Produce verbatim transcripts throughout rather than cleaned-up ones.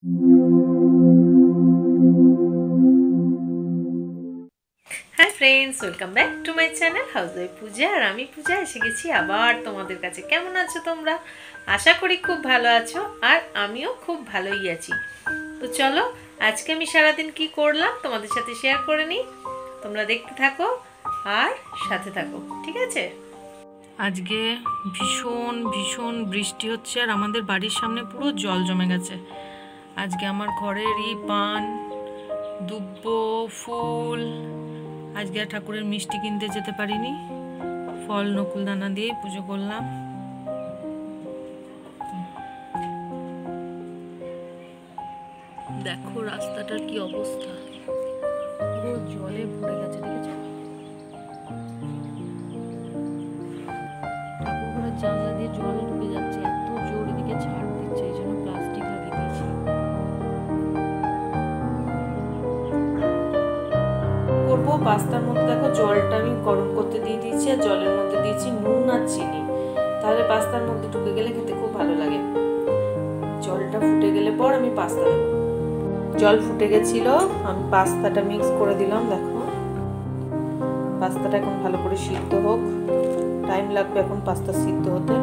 High friends, welcome back to my channel housewife Puja. আর আমি পূজা এসে গেছি আবার তোমাদের কাছে। কেমন আছো তোমরা? আশা করি খুব ভালো আছো, আর আমিও খুব ভালোই আছি। তো চলো, আজকে আমি সারাদিন কি করলাম তোমাদের সাথে শেয়ার করে নিই। তোমরা দেখতে থাকো আর সাথে থাকো, ঠিক আছে? আজকে ভীষণ ভীষণ বৃষ্টি হচ্ছে, আর আমাদের বাড়ির সামনে পুরো জল জমে গেছে। আজকে আমার ঘরের ই পান, দুব্ব, ফুল, আজকে আর ঠাকুরের মিষ্টি কিনতে যেতে পারিনি। ফল নকুলদানা দিয়ে পুজো করলাম। দেখো রাস্তাটার কি অবস্থা, পুরো জলে ভরে গেছে, দেখেছো? ঠাকুরঘরের জানলা দিয়ে জল ঢুকে যাচ্ছে, এত জোর এদিকে ছাড় দিচ্ছে, এই জন্য প্লাস্টিক লাগিয়ে দিয়েছি। করবো পাস্তার মধ্যে, দেখো জলটা আমি গরম করতে দিয়ে দিয়েছি, আর জলের মধ্যে দিয়েছি নুন আর চিনি। তাহলে পাস্তার মধ্যে ঢুকে গেলে খেতে খুব ভালো লাগে। জলটা ফুটে গেলে পর আমি পাস্তা দেবো। জল ফুটে গেছিল, আমি পাস্তাটা মিক্স করে দিলাম। দেখো পাস্তাটা এখন ভালো করে সিদ্ধ হোক, টাইম লাগবে এখন পাস্তা সিদ্ধ হতে।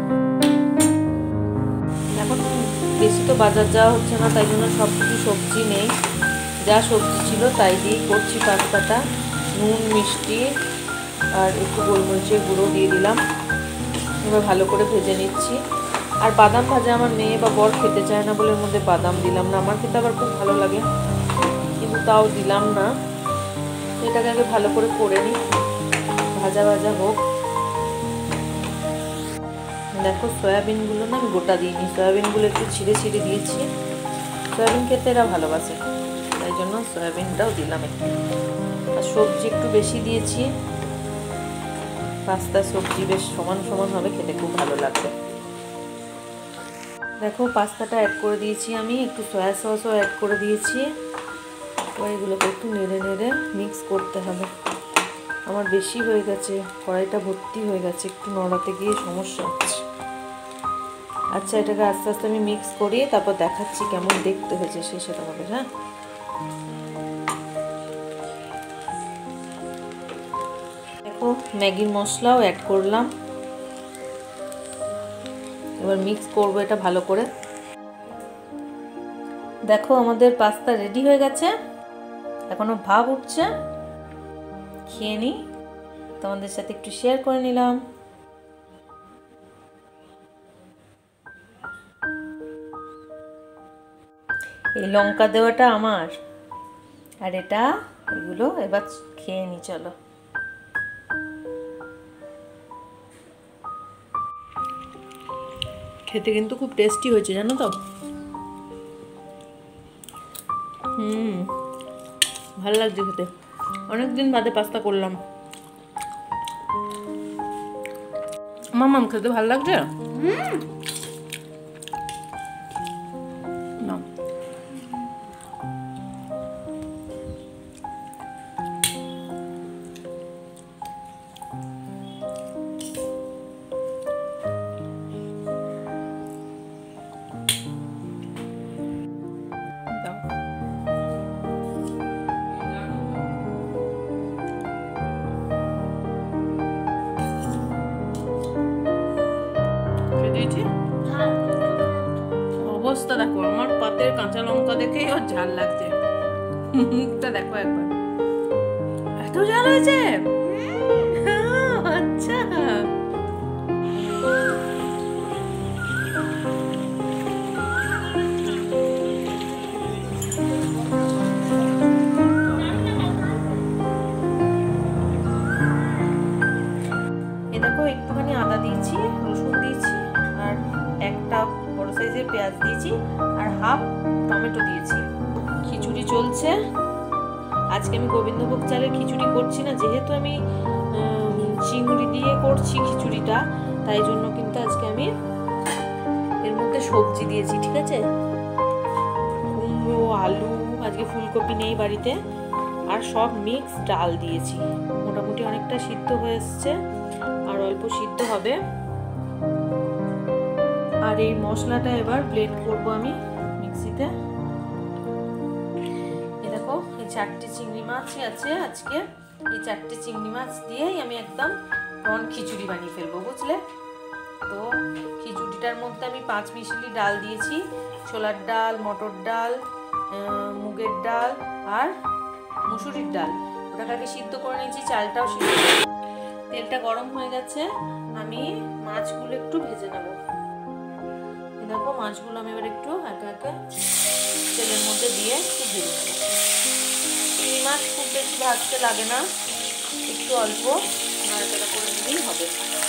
এখন বেশি তো বাজার যাওয়া হচ্ছে না, তাই জন্য সব কিছু সবজি নেই, যা সবজি ছিল তাই দিয়েই করছি পাস্তাটা। নুন, মিষ্টি আর একটু গোলমরিচের গুঁড়ো দিয়ে দিলাম। এবার ভালো করে ভেজে নিচ্ছি। আর বাদাম ভাজা আমার মেয়ে বা বর খেতে চায় না বলে এর মধ্যে বাদাম দিলাম না। আমার খেতে আবার খুব ভালো লাগে, কিন্তু তাও দিলাম না। এটাকে আগে ভালো করে করে নিই, ভাজা ভাজা হোক। দেখো সয়াবিনগুলো না আমি গোটা দিইনি, সয়াবিনগুলো একটু ছিঁড়ে ছিঁড়ে দিয়েছি। সয়াবিন খেতে এরা ভালোবাসে, তাই জন্য সয়াবিনটাও দিলাম একটু। আর সবজি একটু বেশি দিয়েছি, পাস্তা সবজি বেশ সমান সমান হবে, খেতে খুব ভালো লাগবে। দেখো পাস্তাটা অ্যাড করে দিয়েছি আমি, একটু সয়া সসও অ্যাড করে দিয়েছি। এবার এগুলোকে একটু নেড়ে নেড়ে মিক্স করতে হবে। আমার বেশি হয়ে গেছে, কড়াইটা ভর্তি হয়ে গেছে, একটু নড়াতে গিয়ে সমস্যা হচ্ছে। আচ্ছা, এটাকে আস্তে আস্তে আমি মিক্স করি, তারপর দেখাচ্ছি কেমন দেখতে হয়েছে শেষে তোমাদের। হ্যাঁ, দেখো ম্যাগির মশলাও অ্যাড করলাম। এবার মিক্স করবো এটা ভালো করে। দেখো আমাদের পাস্তা রেডি হয়ে গেছে, এখনো ভাব উঠছে। খেয়ে নিই, তোমাদের সাথে একটু শেয়ার করে নিলাম। এই লঙ্কা দেওয়াটা আমার, আর এটা এগুলো এবার খেয়ে নি। চলো, খেতে কিন্তু খুব টেস্টি হয়েছে, জানো তো? হুম, ভালো লাগছে খেতে। অনেকদিন বাদে পাস্তা করলাম। মামাম খেতে ভালো লাগছে। না অবস্থা দেখো, আমার পাতের কাঁচা লঙ্কা দেখেই ওর ঝাল লাগছে। মুখটা দেখো একবার, এত ঝাল হয়েছে। আচ্ছা, এ দেখো একটুখানি আদা দিয়েছি, রসুন দিয়েছি, আর একটা বড় সাইজের পেঁয়াজ দিয়েছি, আর হাফ টমেটো দিয়েছি। খিচুড়ি চলছে। আজকে আমি গোবিন্দভোগ চালের খিচুড়ি করছি না, যেহেতু আমি চিংড়ি দিয়ে করছি খিচুড়িটা, তাই জন্য কিন্তু আজকে আমি এর মধ্যে সবজি দিয়েছি, ঠিক আছে? কুমড়ো, আলু, আজকে ফুলকপি নেই বাড়িতে, আর সব মিক্স ডাল দিয়েছি। মোটামুটি অনেকটা সিদ্ধ হয়ে এসছে, আর অল্প সিদ্ধ হবে। আর এই মশলাটা এবার ব্লেন্ড করব আমি মিক্সিতে। চারটে চিংড়ি মাছই আছে আজকে। এই চারটে চিংড়ি মাছ দিয়েই আমি একদম প্রন খিচুড়ি বানিয়ে ফেলবো, বুঝলে? তো খিচুড়িটার মধ্যে আমি পাঁচ মিশালি ডাল দিয়েছি, ছোলার ডাল, মটর ডাল, মুগের ডাল আর মুসুরির ডাল। ওটাকে আগে সিদ্ধ করে নিয়েছি, চালটাও সিদ্ধ। তেলটা গরম হয়ে গেছে, আমি মাছগুলো একটু ভেজে নেব। দেখো মাছগুলো আমি এবার একটু একে একে তেলের মধ্যে দিয়ে একটু ভেজে নেব। চিংড়ি মাছ খুব বেশি ভাজতে লাগে না, একটু অল্প নাড়াচাড়া করে নিলেই হবে।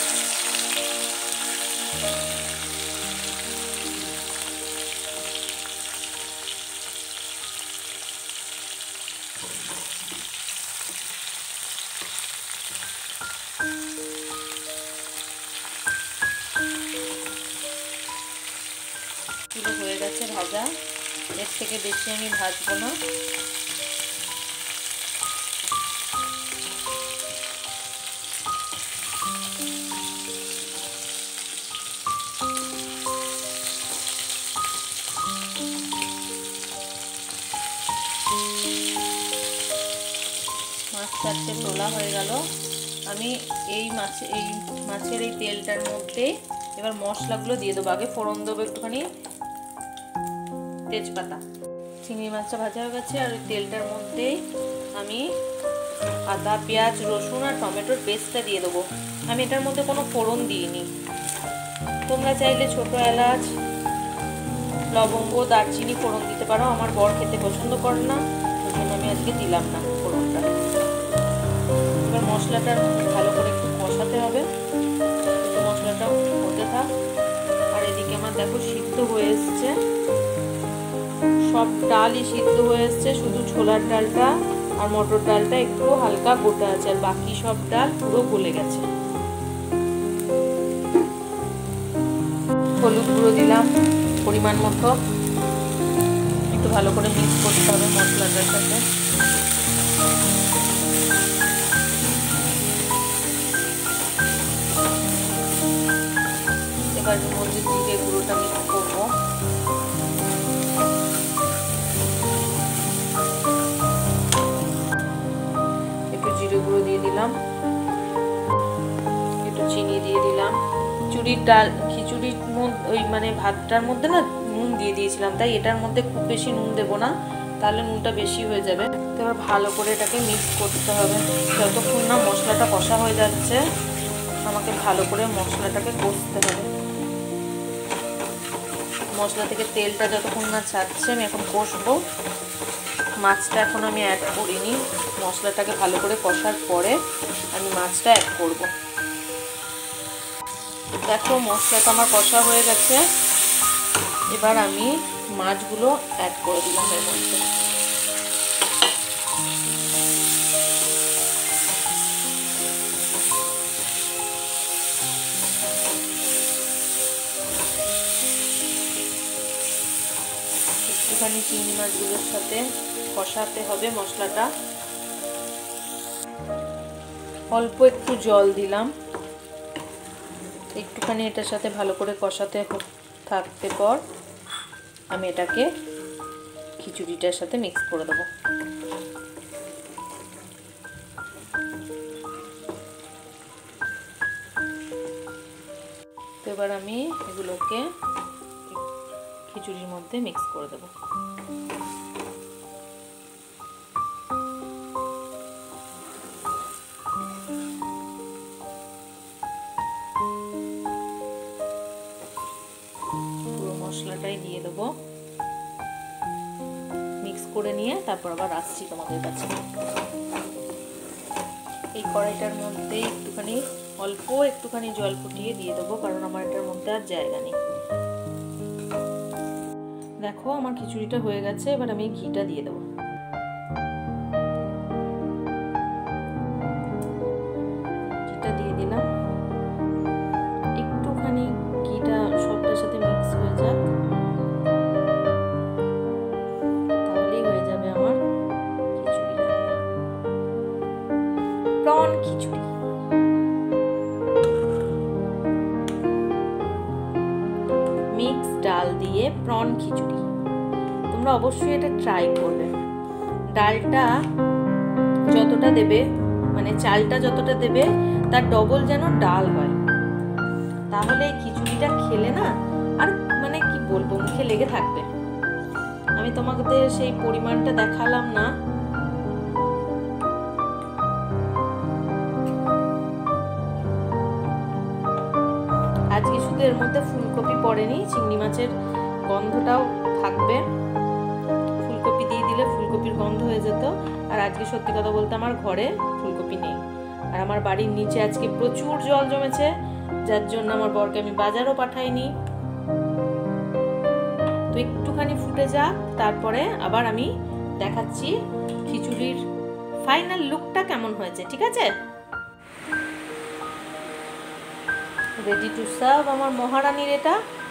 পুরো হয়ে গেছে ভাজা, এর থেকে বেশি আমি ভাজবো না। মাছ চারটে তোলা হয়ে গেল। আমি এই মাছ এই মাছের এই তেলটার মধ্যে এবার মশলাগুলো দিয়ে দেবো। আগে ফোড়ন দেবো একটুখানি তেজপাতা। চিংড়ি মাছটা ভাজা হয়ে গেছে, আর ওই তেলটার মধ্যে আমি আদা, পেঁয়াজ, রসুন আর টমেটোর পেস্টটা দিয়ে দেবো। আমি এটার মধ্যে কোনো ফোড়ন দিইনি। তোমরা চাইলে ছোটো এলাচ, লবঙ্গ, দারচিনি ফোড়ন দিতে পারো। আমার বর খেতে পছন্দ করে না, ওই জন্য আমি আজকে দিলাম না ফোড়নটা। এবার মশলাটা ভালো করে একটু কষাতে হবে, একটু মশলাটা হতে থাক। আর এদিকে আমার দেখো সিদ্ধ হয়ে এসছে, সব ডালই সিদ্ধ হয়ে এসছে, শুধু ছোলার ডালটা আর মটর ডালটা একটু হালকা গোটা আছে, আর বাকি সব ডাল পুরো গলে গেছে। হলুদ গুঁড়ো দিলাম পরিমাণ মতো, একটু ভালো করে মিক্স করতে হবে মশলাটার সাথে। এবার এর মধ্যে জিরে গুঁড়োটা মিক্স করবো। একটু জিরে গুঁড়ো দিয়ে দিলাম, একটু চিনি দিয়ে দিলাম। খিচুড়ির ডাল খিচুড়ির ওই মানে ভাতটার মধ্যে না নুন দিয়ে দিয়েছিলাম, তাই এটার মধ্যে খুব বেশি নুন দেবো না, তাহলে নুনটা বেশি হয়ে যাবে। তো এবার ভালো করে এটাকে মিক্স করতে হবে। যতক্ষণ না মশলাটা কষা হয়ে যাচ্ছে, আমাকে ভালো করে মশলাটাকে কষতে হবে। মশলা থেকে তেলটা যতক্ষণ না ছাড়ছে আমি এখন কষবো। মাছটা এখন আমি অ্যাড করিনি, মশলাটাকে ভালো করে কষার পরে আমি মাছটা অ্যাড করব। দেখো মশলাটা আমার কষা হয়ে গেছে, এবার আমি মাছগুলো অ্যাড করে দিলাম এর মধ্যে। একটুখানি চিংড়ি মাছগুলোর সাথে কষাতে হবে মশলাটা। অল্প একটু জল দিলাম, একটুখানি এটার সাথে ভালো করে কষাতে থাকতে পর আমি এটাকে খিচুড়িটার সাথে মিক্স করে দেবো। তো এবার আমি এগুলোকে খিচুড়ির মধ্যে মিক্স করে দেবো। পুরো মশলাটাই দিয়ে দেবো, মিক্স করে নিয়ে তারপর আবার আসছি তোমাদের কাছে। এই কড়াইটার মধ্যে একটুখানি অল্প একটুখানি জল ফুটিয়ে দিয়ে দেবো, কারণ আমার এটার মধ্যে আর জায়গা নেই। দেখো আমার খিচুড়িটা হয়ে গেছে, এবার আমি ঘিটা দিয়ে দেবো। ঘিটা দিয়ে দিলাম, একটুখানি ঘিটা সবটার সাথে মিক্স হয়ে যাক, তাহলেই হয়ে যাবে আমার খিচুড়ি, প্রন খিচুড়ি। মিক্স ডাল দিয়ে প্রন খিচুড়ি, তোমরা অবশ্যই এটা ট্রাই করবে। ডালটা যতটা দেবে, মানে চালটা যতটা দেবে তার ডবল যেন ডাল হয়, তাহলে এই খিচুড়িটা খেলে না আর মানে কি বলবো, মুখে লেগে থাকবে। আমি তোমাদের সেই পরিমাণটা দেখালাম না। আজকে শুধু এর মধ্যে ফুলকপি পড়েনি, চিংড়ি মাছের গন্ধটাও থাকবে। ফুলকপি দিয়ে দিলে ফুলকপির গন্ধ হয়ে যেত। আর আজকে সত্যি কথা বলতে আমার ঘরে ফুলকপি নেই, আর আমার বাড়ির নিচে আজকে প্রচুর জল জমেছে, যার জন্য আমার বরকে আমি বাজারও পাঠাইনি। তো একটুখানি ফুটে যাক, তারপরে আবার আমি দেখাচ্ছি খিচুড়ির ফাইনাল লুকটা কেমন হয়েছে। ঠিক আছে, রেডি টু সার্ভ আমার মহারানীর এটা।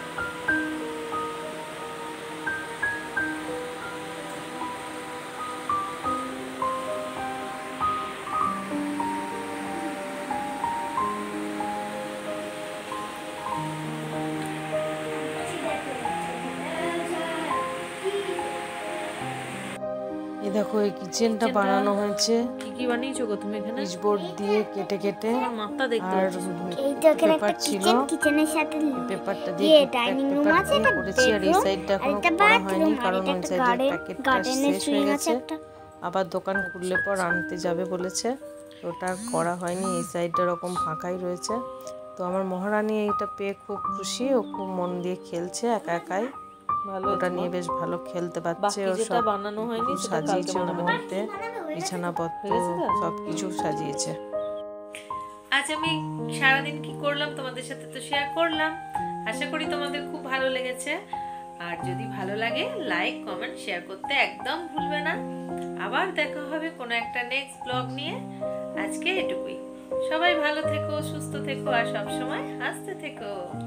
এই দেখো এই কিচেনটা বানানো হয়েছে, কি কি বানিয়েছো গো তুমি এখানে? পিচবোর্ড দিয়ে কেটে কেটে, মাথা দেখতে আর পাচ্ছি। পেপার ছিল, কিচেনের সাথে পেপারটা দিয়ে ডাইনিং রুম পেপার আছে, দিয়ে একটা করেছি। আর এই বেডরুম, সাইডটা আর এখনো একটা করা হয়নি, বাথরুম, আর কারণ এটা ওই একটা সাইডের গার্ডেন, প্যাকেটটা গার্ডেনের শেষ সুইং হয়ে আছে গেছে, একটা। আবার দোকান খুললে পর আনতে যাবে বলেছে, তো ওটা আর করা হয়নি। এই সাইডটা এরকম ফাঁকাই রয়েছে। তো আমার মহারানী এইটা পেয়ে খুব খুশি, ও খুব মন দিয়ে খেলছে একা একাই, ভালো, ওটা নিয়ে বেশ ভালো খেলতে পারছে। বাকি ও যেটা সব বানানো হয়নি সেটা কালকে সাজিয়েছে, ওর বানাবে। মধ্যে বিছানাপত্র সব কিছু সাজিয়েছে। আজ আমি সারাদিন কি করলাম তোমাদের সাথে তো শেয়ার করলাম। আশা করি তোমাদের খুব ভালো লেগেছে। আর যদি ভালো লাগে লাইক কমেন্ট শেয়ার করতে একদম ভুলবে না। আবার দেখা হবে কোনো একটা নেক্সট ব্লগ নিয়ে। আজকে এটুকুই। সবাই ভালো থেকো, সুস্থ থেকো, আর সবসময় হাসতে থেকো।